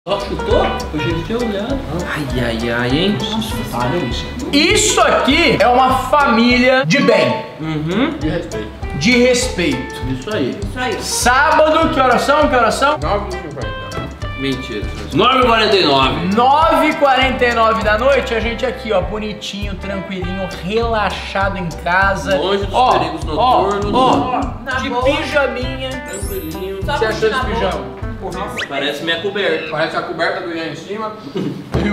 Só chutou? Hoje ele tinha olhado. Ai, hein? Isso aqui é uma família de bem. De respeito. De respeito. Isso aí. Sábado, que horas são? 9h50. Mentira. 9h49. 9h49 da noite, a gente aqui, ó, bonitinho, tranquilinho, relaxado em casa. Longe dos perigos noturnos. De pijaminha. Tranquilinho. O que você achou desse pijama? Nossa, parece minha coberta. Parece a coberta do Ian em cima e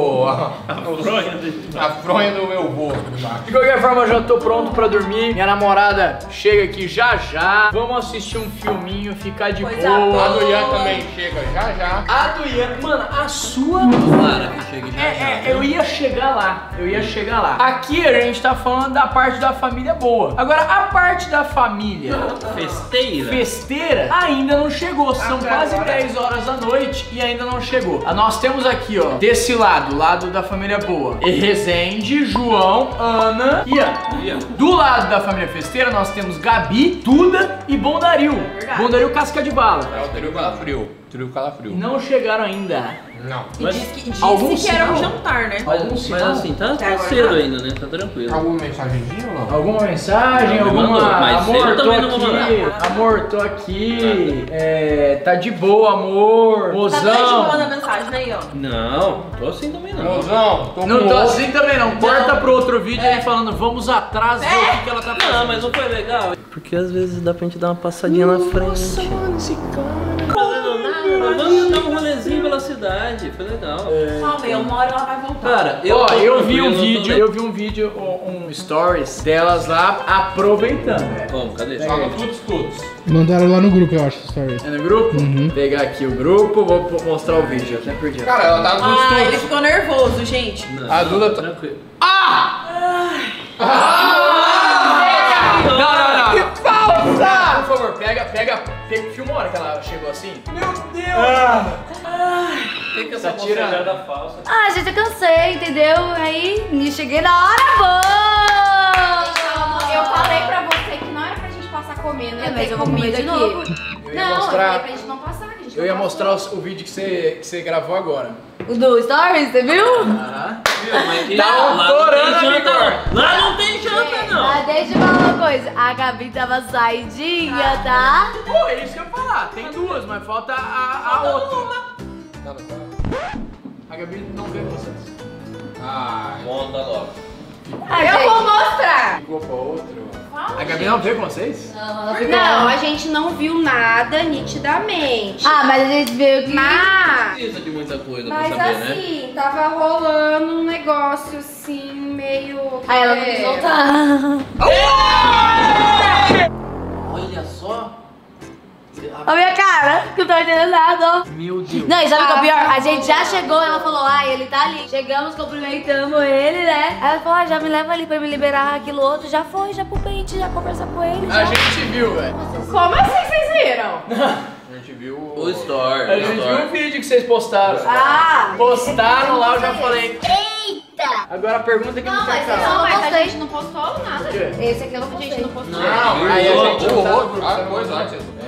a fronha do meu vô embaixo. De qualquer forma, eu já tô pronto pra dormir. Minha namorada chega aqui já já. Vamos assistir um filminho, ficar de boa. A do Ian também chega já já. A do Ian, mano, a sua... Clara que chega já. eu ia chegar lá. Aqui a gente tá falando da parte da família boa. Agora, a parte da família festeira ainda não chegou. São quase 10 horas da noite e ainda não chegou. Nós temos aqui, ó, desse lado da família boa, Rezende, João, Ana e Ian. Do lado da família festeira, nós temos Gabi, Duda e Bondaril. Bondaril casca de bala. É o trio calafrio. Trio calafrio. Não chegaram ainda. Não. E disse algum que era um sinal? jantar, né? Algum Mas sinal? assim, tá cedo ainda, né? Tá tranquilo. Alguma mensagenzinha ou não? Alguma mensagem? Não, me mandou, mas Amor, eu tô também não vou aqui. Amor, tô aqui. Tá de boa, amor. Tá Mozão. mandando mensagem aí, ó. Não, tô assim também não. Mozão, tô Não com tô outro. assim também não. Corta pro outro vídeo aí falando, vamos atrás ver o que ela tá fazendo. Não, mas não foi legal. Porque às vezes dá pra gente dar uma passadinha na frente. Nossa, mano, esse cara. Vamos dar um rolezinho pela cidade, foi legal. Calma aí, uma hora ela vai voltar. Cara, Eu vi um vídeo, um stories delas lá aproveitando. Como? Cadê? Joga tudo. Mandaram lá no grupo, eu acho, stories. É no grupo? Vou pegar aqui o grupo, vou mostrar o vídeo, eu até perdi. Cara, ela tá tudo. Ah, ele ficou nervoso, gente. Não, A Duda tá... tranquilo. Não. Que falsa! Por favor, pega, filma a hora que ela chegou assim. Meu Deus! Tem que Essa essa tira- tirada falsa. Ah, gente, eu cansei, entendeu? Aí, cheguei na hora boa! Eu falei pra você que não era pra gente passar comendo, ia Mas ter eu vou comer comida de aqui. novo. Eu ia Não, eu mostrar, falei pra gente não passar, que a gente eu não ia passou. mostrar o vídeo que você gravou agora. O do stories, você viu? Tá autorando a bigorna. Lá não tem janta, não. Ah, deixa eu falar uma coisa. A Gabi tava saidinha, tá? Pô, é isso que eu ia falar. Tem duas, mas falta a outra. A Gabi não vê vocês. Monta logo. Eu vou mostrar. Ficou pra outro. A Gabi não vê com vocês? Não, a gente não viu nada nitidamente. Ah, mas a gente viu que... Mas, Precisa de muita coisa pra mas saber, né? assim, tava rolando um negócio assim, meio... Aí ela não quis voltar. Olha só. Olha a minha cara, que eu não tô entendendo nada, ó. Meu Deus. Não, e sabe o que é o pior? A gente já chegou, ela falou, ele tá ali. Chegamos, cumprimentamos ele, né? Aí ela falou, já me leva ali pra me liberar aquilo outro. Já foi, já pro pente, já conversar com ele. A gente viu, velho. Como assim vocês viram? A gente viu O story. A gente viu o vídeo que vocês postaram. Postaram lá, eu já falei. Eita! Agora a pergunta que não tem mas cara. Não, mas a postei. gente não postou nada. quê? Esse aqui eu não A postei. gente não postou. Não, aí a gente o não tá no outro. grupo, Ah, tá no pois grupo. antes.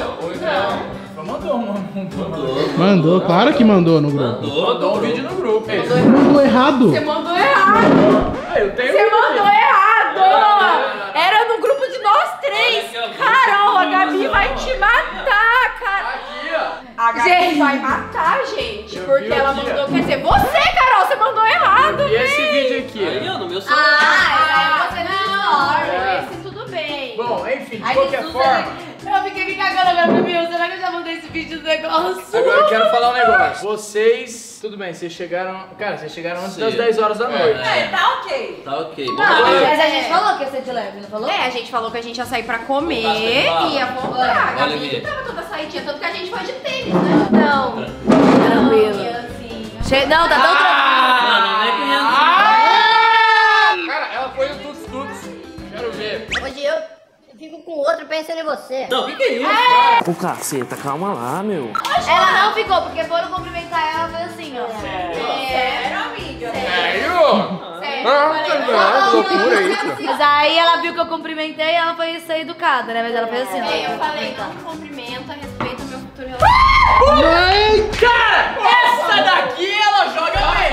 Mandou. Mandou, claro que mandou no grupo. Mandou um vídeo no grupo. Mandou errado. Você mandou errado. Eu tenho Você um vídeo. mandou errado. Era no grupo de nós três. Carol, a Gabi vai te matar, cara. Aqui, ó. A Gabi Gente. vai matar, gente. Eu Porque vi ela aqui, mandou. ó. Quer dizer, você, Carol, você mandou errado. E esse vídeo aqui? Aí, ó, no meu celular. Ah, você não. É. Esse tudo bem. Bom, enfim, de Ai, qualquer Jesus, forma. Eu fiquei me cagando agora pra mim. Será que eu já mandei esse vídeo do negócio? Agora eu quero falar um negócio. Vocês, tudo bem, vocês chegaram. Cara, vocês chegaram antes das Sim. 10 horas da noite. Tá ok. Tá ok. Não, Bom, mas a gente falou que ia ser de leve, não falou? É, a gente falou que a gente ia sair pra comer Lucas, tem bala? e ia voltar. A Olha Gabi aqui. que tava toda saidinha, tanto que a gente foi de tênis, né? Não. Tranquilo. Não, tá tão tranquilo. Mano, nem conheço. Cara, ela foi no tuts. Quero ver. Hoje eu fico com o outro pensando em você. Não, o que é isso? Ô, caceta, calma lá, meu. Ela não ficou, porque foram cumprimentar ela, fez assim, ó. Sério, amiga? Sério? Sério. Ah, que loucura isso. Mas aí ela viu que eu cumprimentei e ela foi ser educada, né? Mas ela fez assim, ó. Eu falei, não me cumprimenta, respeita o meu futuro relacionamento. Cara, essa daqui ela joga bem.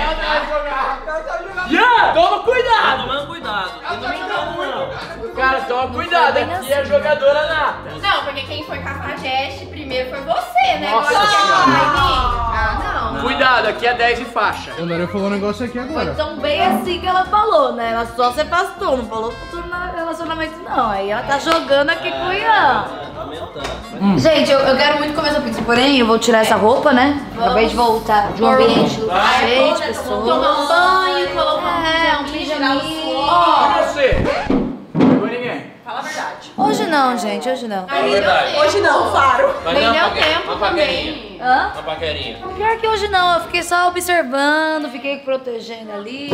Ian, toma cuidado. Tomando cuidado. E não me engano, não. Cara, toma cuidado. Aqui é jogadora nata. Não, porque quem foi cafajeste primeiro foi você, né? Nossa Agora Senhora. quer jogar em mim? Ah, não. Cuidado, aqui é 10 e faixa. O Dora falou um negócio aqui Foi agora. tão bem assim que ela falou, né? Ela só se afastou, não falou futuro relacionamento, não. Aí ela tá jogando aqui com o Ian. Gente, eu quero muito comer essa pizza, porém eu vou tirar essa roupa, né? Acabei de voltar de um ambiente cheio de pessoas. Tomar um banho, colocar um pijaminha. E você? Não pegou ninguém? Fala a verdade. Hoje não, gente, hoje não. Hoje não, Faro. Mas Nem não, deu paquerinha, tempo uma paquerinha. também. Hã? Uma paquerinha. Pior que hoje não, eu fiquei só observando, fiquei protegendo ali.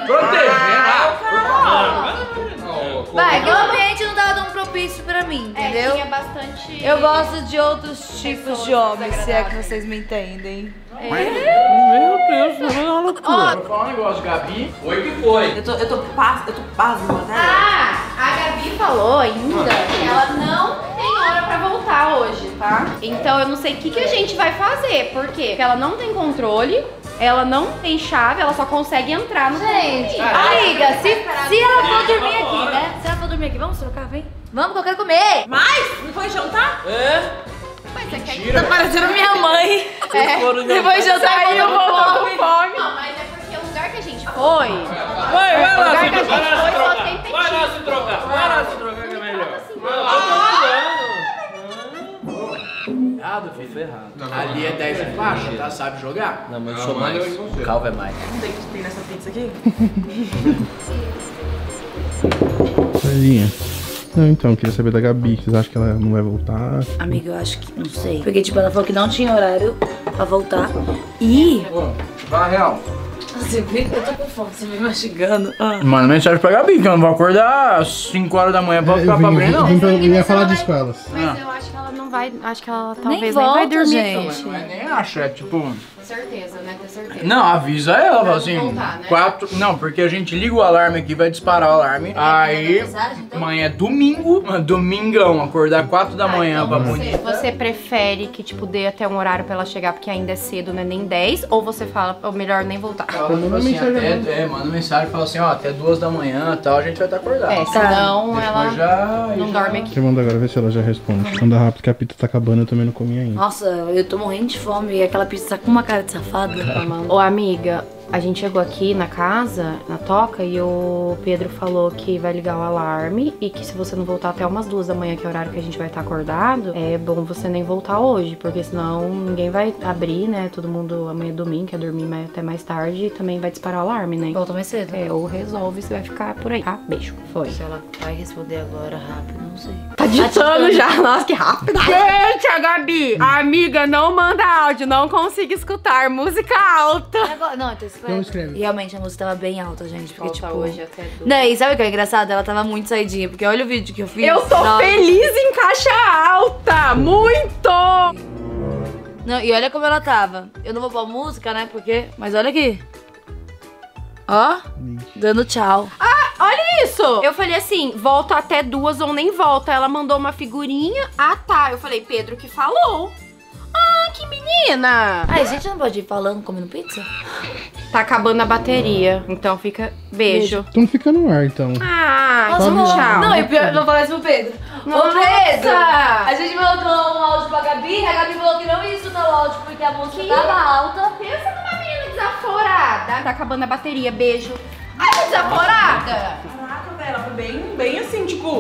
Vai, que o ambiente não tava tão propício pra mim, entendeu? Tinha bastante... Eu gosto de outros tipos de homens, se é que vocês me entendem. Meu Deus, não é uma loucura. Vou falar um negócio, Gabi. Foi que foi. Eu tô pasma, né? Ah, a Gabi falou ainda que ela não tem hora pra voltar hoje, tá? Então eu não sei o que a gente vai fazer. Por quê? Porque ela não tem controle, ela não tem chave, ela só consegue entrar no Gente, condomínio. amiga, se ela for dormir aqui, né? Se ela for dormir aqui, vamos trocar, vem? Vamos que eu quero comer! Mas, não foi jantar? Mas você quer Tá parecendo minha mãe. Depois de jantar eu voltou com fome. Não, mas é porque o lugar que a gente foi... Vai lá, lugar se que a gente trocar. foi só tem Vai lá petisco. se trocar. Vai lá se trocar que é melhor. Errado, filho. Ferrado. Ali é 10 e faixa, tá? Sabe jogar? Não, mas eu sou mais. O Calvo é mais. Não tem que ter nessa pizza aqui? Tadinha. Não, então, queria saber da Gabi. Vocês acham que ela não vai voltar? Amiga, eu acho que não sei. Porque, tipo, ela falou que não tinha horário pra voltar. E. Vai, real. Você viu? Eu tô com fome, você me mastigando. Manda mensagem pra Gabi, que eu não vou acordar às 5 horas da manhã pra ficar pra abrir, não. Eu ia falar disso com elas. Mas eu acho que ela não vai... Acho que ela Nem talvez volta, nem vai dormir. gente. Não é nem acho, é tipo... Certeza, né? Ter certeza. Não, avisa ela, fala assim, voltar, né? 4... Não, porque a gente liga o alarme aqui, vai disparar o alarme. Aí, mensagem, então? amanhã é domingo, domingão, acordar 4 da manhã pra bonito. Você prefere que, tipo, dê até um horário pra ela chegar porque ainda é cedo, né? Nem 10? Ou você fala, ou melhor nem voltar? Ela fala assim, manda mensagem e fala assim, ó, até 2 da manhã e tal, a gente vai estar acordado. É, senão ela Depois já... não dorme aqui. Você manda agora, vê se ela já responde. Manda rápido que a pizza tá acabando, eu também não comi ainda. Nossa, eu tô morrendo de fome e aquela pizza tá com uma cara de safada. Ô, amiga, a gente chegou aqui na casa, na toca, e o Pedro falou que vai ligar o alarme e que se você não voltar até umas 2 da manhã, que é o horário que a gente vai estar acordado, é bom você nem voltar hoje, porque senão ninguém vai abrir, né? Todo mundo amanhã é domingo, quer dormir até mais tarde e também vai disparar o alarme, né? Volta mais cedo. É, ou resolve, você vai ficar por aí, tá? Beijo. Foi. Se ela vai responder agora rápido, não sei. Tá ditando já, nossa, que rápido. Gente, a Gabi, a amiga não manda áudio, não consigo escutar, música alta. Agora, não, então Então escreve. realmente a música tava bem alta, gente. Porque, tipo. hoje até Não, e sabe o que é engraçado? Ela tava muito saidinha, porque olha o vídeo que eu fiz. Eu tô Nossa. feliz em caixa alta, muito! Não, e olha como ela tava. Eu não vou pôr música, né? Porque. Mas olha aqui. Ó, dando tchau. Olha isso! Eu falei assim, volta até 2 ou nem volta. Ela mandou uma figurinha. Ah, tá. Eu falei, Pedro que falou. Ah, que menina! Ai, a gente não pode ir falando, comendo pizza? Tá acabando a bateria. Então fica... Beijo. Então fica no ar, então. Ah, Nossa, então tchau. Não, e pior, não falei isso pro Pedro. Ô, Pedro! A gente mandou um áudio pra Gabi, a Gabi falou que não ia escutar o áudio porque a música tava alta. Pensa numa menina desaforada. Tá acabando a bateria. Beijo. Ai, desaforada! Caraca, velho, ela foi bem assim, tipo...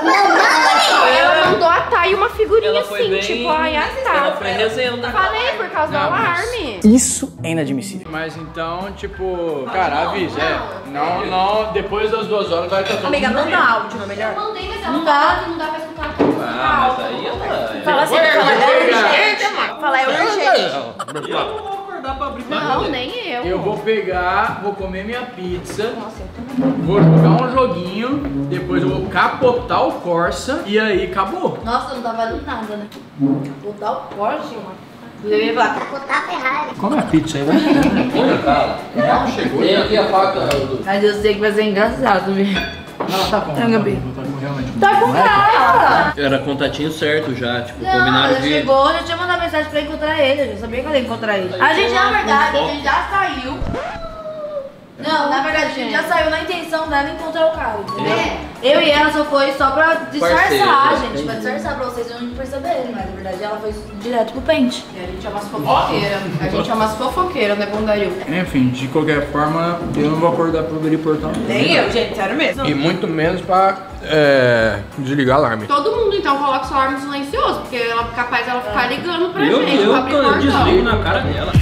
Ela mandou a Thay uma figurinha Ela foi assim, bem... tipo, ai, a Ela Thay. foi resenhando. Falei por causa do alarme. Isso é inadmissível. Mas então, tipo, cara, avisa, Não, depois das 2 horas vai estar todo Amiga, mundo manda dormindo. áudio, não é melhor? Mandei, mas ela não dá, não dá pra escutar tudo. Ah, mas aí ela... Fala assim, fala, é urgente, mano. Fala, é urgente. Eu não vou acordar pra abrir Não, nem eu. Eu vou pegar, vou comer minha pizza, vou jogar um joguinho, depois eu vou capotar o Corsa e aí acabou. Nossa, não tá valendo nada, né? Botar o Porsche, mano. Eu ia falar, botar a Ferrari. Come a pizza aí, vai. Não, chegou. Tem aqui a faca do... Mas eu sei que vai ser engraçado, viu? Não, tá bom. Não, Gabi. Realmente Tá com cara. Era contatinho certo já, tipo, Não, combinaram ela de... chegou, já tinha mandado mensagem pra encontrar ele. Eu já sabia que ela ia encontrar ele. A gente, na verdade, a gente já saiu. Não, na verdade, a gente já saiu na intenção dela encontrar o cara, entendeu? Eu e ela só foi só pra disfarçar, gente. Pra disfarçar pra vocês não perceberem, mas na verdade ela foi direto pro pente. E a gente é umas fofoqueiras. A gente é umas fofoqueiras, né, Bondario? Enfim, de qualquer forma, eu não vou acordar pra abrir o portão. Nem eu, gente, sério mesmo. E muito menos pra desligar o alarme. Todo mundo então coloca o seu alarme silencioso, porque ela é capaz dela ficar ligando pra Eu gente pra abrir o portão. desligo na cara dela.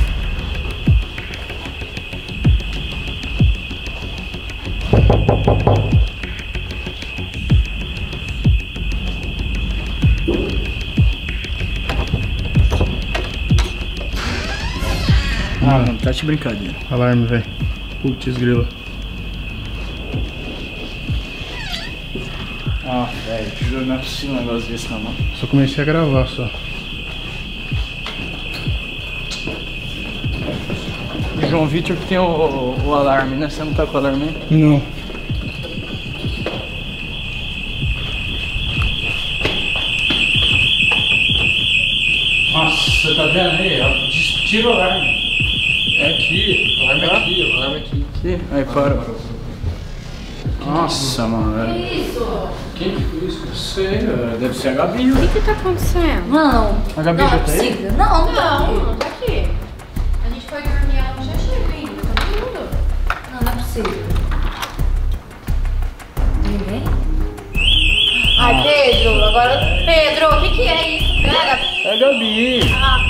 Ah, não, tá de brincadeira. Alarme, velho. Putz, grila. Ah, velho, juro, não é possível um negócio desse não, mano. Só comecei a gravar só. O João Vitor que tem o alarme, né? Você não tá com o alarme aí? Não. Nossa, você tá vendo aí? Tira o alarme. É aqui, o alarme é aqui, o alarme é aqui. Aqui? Aí, para. Nossa, mano. Que isso? Quem que fez isso? Não sei, velho. Deve ser a Gabi. O que tá acontecendo? Não. A Gabi Não já é tá aí? possível. Não, não tá aqui. Não, tá aqui. A gente foi dormir, ela já chega ainda, tá tudo. Não, não é possível. Ninguém? Ai, Pedro, agora... Pedro, o que é isso? Pega. É a Gabi.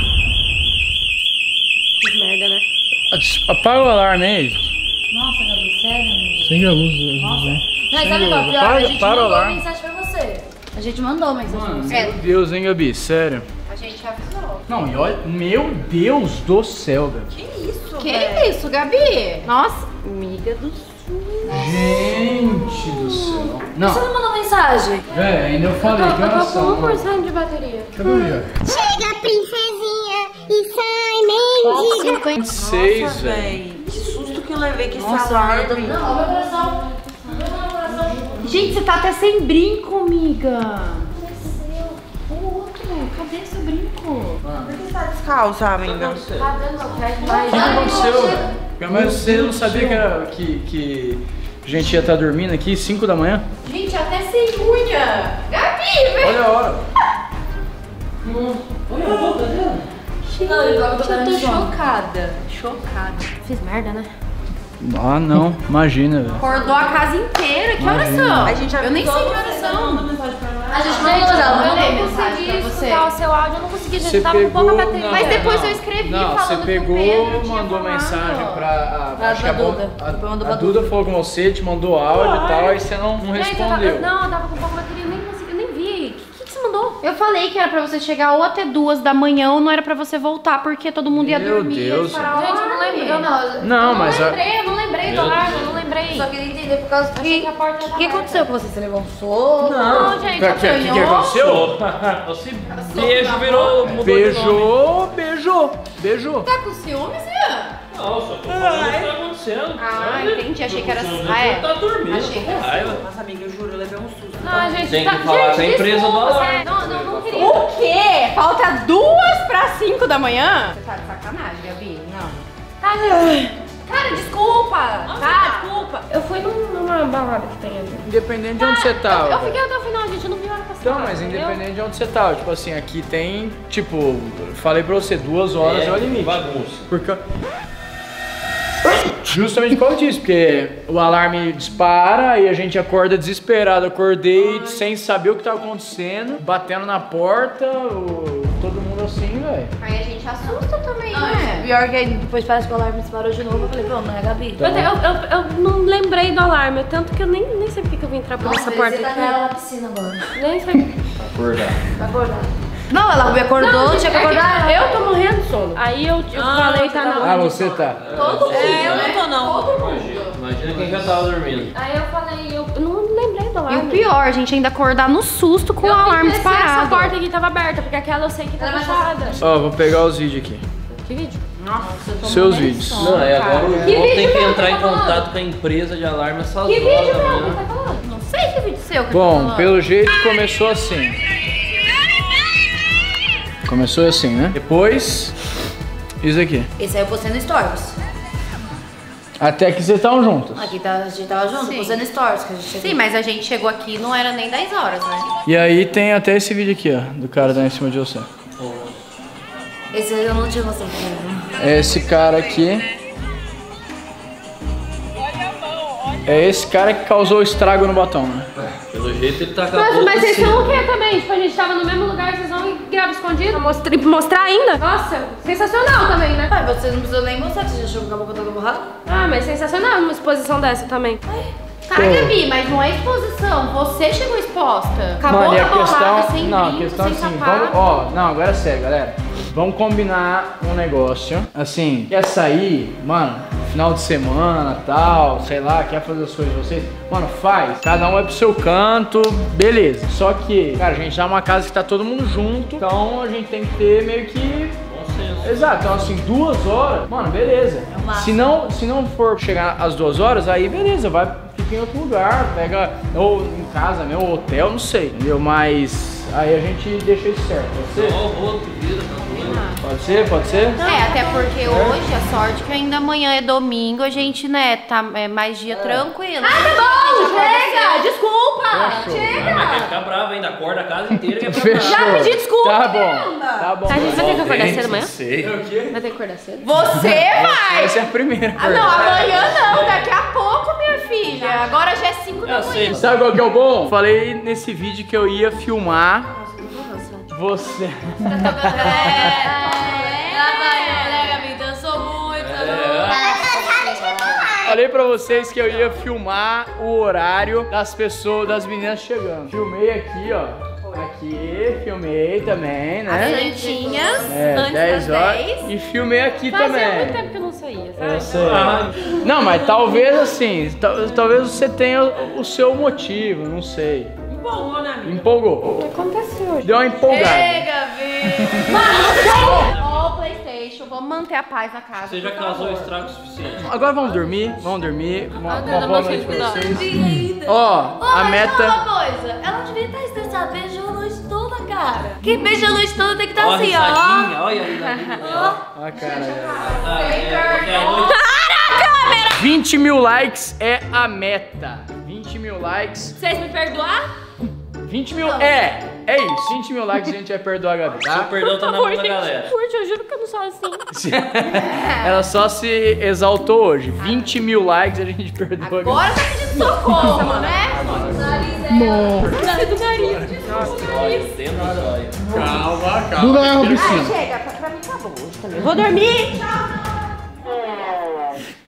Que merda, né? Apaga o alarme aí. Nossa, Gabi, sério, amigo? Sem a luz. Não, sabe qual é o pior? Para- A gente para o mandou alarme. mensagem pra você. A gente mandou mensagem pra você. Meu Deus, hein, Gabi? Sério. A gente avisou. Não, e olha, meu Deus do céu, velho. Que isso, Gabi? Nossa, amiga do sul. Gente do céu. Você Não, não mandou mensagem? velho, ainda eu falei que Eu tô oração. com 1% de bateria. Cadê o Ian? Chega, princesinha, e sai, mendiga. 26, Nossa, velho. véi. Que susto que eu levei com esse Nossa, alarme. não, meu coração. Meu coração. Gente, você tá até sem brinco, amiga. O outro, cadê seu brinco? Por que você tá descalça, amiga? Tá dando pé O que aconteceu, velho? Mas você não sabia que a gente ia estar dormindo aqui 5 da manhã? Gente, até sem unha. Gabi, velho. Olha a hora. Gente, eu tô chocada. Chocada. Fiz merda, né? Ah, não. Imagina, velho. Acordou a casa inteira. Que horas são? A gente Eu nem sei avisou que horas você, são. mandou mensagem pra ela. A gente Gente, mandou, já eu mandei não mensagem consegui pra você. escutar o seu áudio, eu não consegui, Você gente, tava com pouca pegou- bateria. não, Mas depois não. eu escrevi Não, falando você que o pegou, Pedro tinha mandou falado. mensagem pra... acho que pra Duda. Mandou a pra Duda falou com você, te mandou áudio e tal, aí você não Gente, respondeu. não, eu tava com pouca bateria, eu nem consegui, eu nem vi. O que você mandou? Eu falei que era pra você chegar ou até 2 da manhã ou não era pra você voltar, porque todo mundo ia Meu dormir. Deus. Gente, eu não lembro. Não, mas a- Eu não lembrei do alarme, eu não lembrei. Só queria entender por causa Achei que... que a porta O tava que aconteceu com você? Você levou um soco? Não, gente, O eu que sonhou. aconteceu? Esse beijo virou... mudou de nome. Beijou. Tá com ciúmes, Ian? Não, só tô falando o que tá acontecendo. Ah, entendi, achei que era... Você Ah, é. tá dormindo, Achei que com era raiva. Nossa, amiga, eu juro, eu levei um susto. Não, gente, Tem tá... que falar com a empresa do desculpa, alarme. Não queria. O quê? Falta 2 para 5 da manhã? Você tá de sacanagem, Gabi? Não. Tá, cara, desculpa. Tá, desculpa. Eu fui numa balada que tem ali. Independente de onde você tava. Eu fiquei até o final, gente, eu não vi a hora passar. Então, mas independente de onde você tava, tipo assim, aqui tem, tipo, falei pra você, 2 horas é o limite. Bagunça. Porque... Justamente por causa disso, porque o alarme dispara e a gente acorda desesperado. Acordei sem saber o que tava acontecendo, batendo na porta, todo mundo assim, velho. Aí a gente assusta também, Pior que aí depois parece que o alarme disparou de novo. Eu falei, pronto, não é a Gabi. Eu não lembrei do alarme, tanto que eu nem sei porque que eu vim entrar por essa porta Você tá com ela na piscina agora. Nem sei. Acordar. Vai acordar. Não, ela acordou, tinha que acordar. Eu tô morrendo de sono. Aí eu falei, tá na hora. Ah, você tá. Todo Eu não tô, não. Imagina quem já tava dormindo. Aí eu falei, eu não lembrei do alarme. E o pior, a gente ainda acordar no susto com o alarme disparado. Essa porta aqui tava aberta, porque aquela eu sei que tá fechada. Ó, vou pegar os vídeos aqui. Que vídeo? Nossa, eu tô Seus morrendo de vídeos. sono, Não, é cara. agora o João Que tem vídeo que mesmo entrar que em tá falando? contato com a empresa de alarme essas Que horas vídeo, da meu? manhã. Tá falando? Não sei que vídeo seu que eu tô Bom, falando. pelo jeito começou assim. Começou assim, né? Depois, isso aqui. Esse aí eu postei no Stories. Até que vocês estavam juntos. Aqui tá, a gente tava junto, Sim. postei no Stories que a gente chegou. Sim, mas a gente chegou aqui não era nem 10 horas, né? E aí tem até esse vídeo aqui, ó, do cara dando em cima de você. Esse aí eu não tinha mostrado pra ele. É esse cara aqui. É esse cara que causou o estrago no batom, né? Pelo jeito ele tá com a Nossa, boca mas vocês assim. são o que também? Tipo, a gente tava no mesmo lugar, vocês vão e gravam escondido? Mostrar ainda? Nossa, sensacional também, né? Pai, você não precisa nem mostrar que você já achou que a boca toda borrada? Ah, mas sensacional uma exposição dessa também. Tá, Gabi, mas não é exposição. Você chegou exposta. Acabou Mano, e a a borrada, questão. sem Não, a brinco, questão sem assim, sapato. vamos. Ó, não, agora é sério, galera. Vamos combinar um negócio. Assim, quer sair, mano, final de semana, tal, sei lá, quer fazer as coisas de vocês? Mano, faz. Cada um vai pro seu canto, beleza. Só que, cara, a gente tá numa casa que tá todo mundo junto, então a gente tem que ter meio que. Exato, então assim, 2 horas, mano, beleza. Se não for chegar às 2 horas, aí beleza, vai, fica em outro lugar, pega, ou em casa mesmo, ou hotel, não sei, entendeu? Mas aí a gente deixa isso certo, pode ser? Ó, o rosto vira, tá doendo. Pode ser, pode ser? É, até porque hoje a sorte que ainda amanhã é domingo, a gente, né, tá mais dia tranquilo. Ah, tá bom, chega! Desculpa! Fechou. Mas quer ficar bravo ainda, acorda a casa inteira e quer ficar Fechou. bravo. Já pedi desculpa, Tá bom, Fernanda. tá bom. A gente vai ter que acordar cedo amanhã? Sei. Vai ter que acordar cedo? Você vai! Essa é a primeira. Ah, não, amanhã não, daqui a pouco, minha filha. Agora já é 5 da Eu sei. manhã. Sabe qual que é o bom? Falei nesse vídeo que eu ia filmar você. Falei pra vocês que eu ia filmar o horário das pessoas, das meninas chegando. Filmei aqui, ó. Aqui, filmei também, né? Santinhas, antes 10 das horas. 10. E filmei aqui Fazia também. muito tempo que eu não saía, sabe? Eu sei. Não, mas talvez assim, talvez você tenha o seu motivo, não sei. Empolgou, né, amigo? Empolgou. O que aconteceu hoje? Deu uma empolgada. Ei, Gabi! Ó, PlayStation, vamos manter a paz na casa. Você já por causou favor. estrago suficiente. Agora vamos dormir, vamos dormir. Uma Deus, eu boa não sei noite pra cuidar. vocês. Ó, a Mas meta. fala uma coisa, ela não devia estar estressada, beijou a noite toda, cara. Quem beija a noite toda tem que estar Ó, a assim, ó. risadinha, olha aí na vida dela. Ó a cara dela. Ah, é, porque a noite 20 mil likes é a meta. 20 mil likes. Vocês me perdoar? 20 mil. É isso. 20 mil likes a gente vai perdoar a Gabi, seu tá? perdão tá na mão da galera. Curte, eu juro que eu não sou assim. Ela só se exaltou hoje. 20 mil likes a gente perdoa a Gabi. Agora tá pedindo socorro, né? Dentro do zóio. Calma, calma. Duda é Robicinho. Chega, pra mim acabou hoje também. Vou dormir.